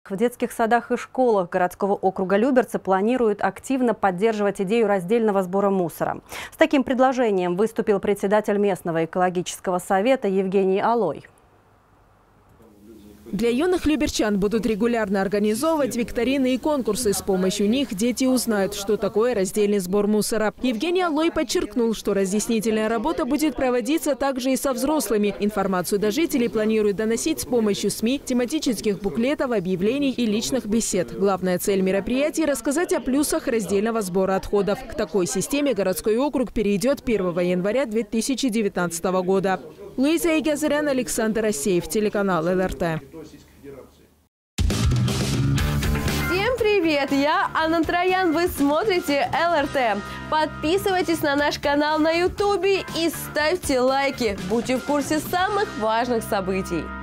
В детских садах и школах городского округа Люберцы планируют активно поддерживать идею раздельного сбора мусора. С таким предложением выступил председатель местного экологического совета Евгений Алой. Для юных люберчан будут регулярно организовывать викторины и конкурсы. С помощью них дети узнают, что такое раздельный сбор мусора. Евгений Алой подчеркнул, что разъяснительная работа будет проводиться также и со взрослыми. Информацию до жителей планируют доносить с помощью СМИ, тематических буклетов, объявлений и личных бесед. Главная цель мероприятия – рассказать о плюсах раздельного сбора отходов. К такой системе городской округ перейдет 1 января 2019 года. Луиза Игазарян, Александр Асеев, телеканал ЛРТ. Всем привет! Я Анна Троян, вы смотрите ЛРТ. Подписывайтесь на наш канал на YouTube и ставьте лайки. Будьте в курсе самых важных событий.